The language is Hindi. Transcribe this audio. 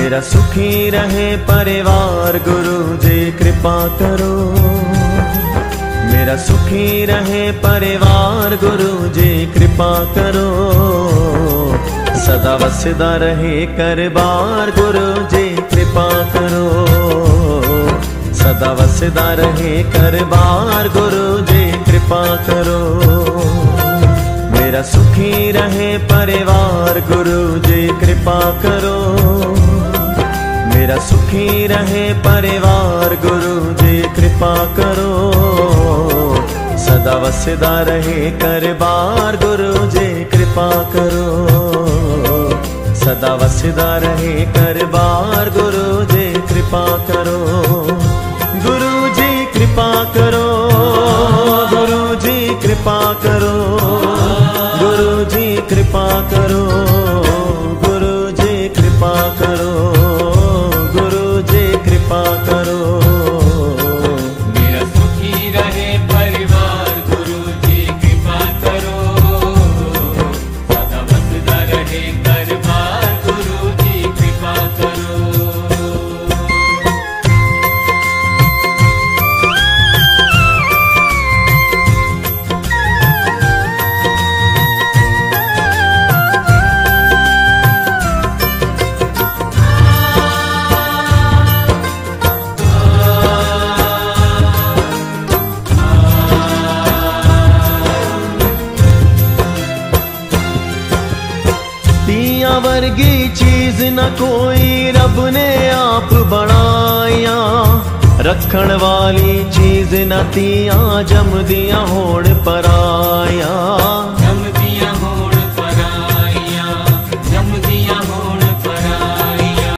मेरा सुखी रहे परिवार गुरु जी कृपा करो। मेरा सुखी रहे परिवार गुरु जी कृपा करो। सदा वसदा रहे करबार गुरु जी कृपा करो। सदा वसदा रहे करबार गुरु जी कृपा करो। मेरा सुखी रहे परिवार गुरु जी कृपा करो। मेरा सुखी रहे परिवार गुरु जी कृपा करो। सदा वसदा रहे करबार गुरु जी कृपा करो। सदा वसदा रहे करबार गुरु जी कृपा करो। गुरु जी कृपा करो। गुरु जी कृपा करो। गुरु जी कृपा करो। गुरु जी कृपा करो। गुरु जी कृपा करो। मेरा सुखी रहे परिवार गुरु जी कृपा करो। सदा वसदा रहे करबार गुरु जी कृपा करो। तिया वर्गी चीज न कोई रब ने आप बनाया। रखण वाली चीज न तिया जम दिया होड़ पराया।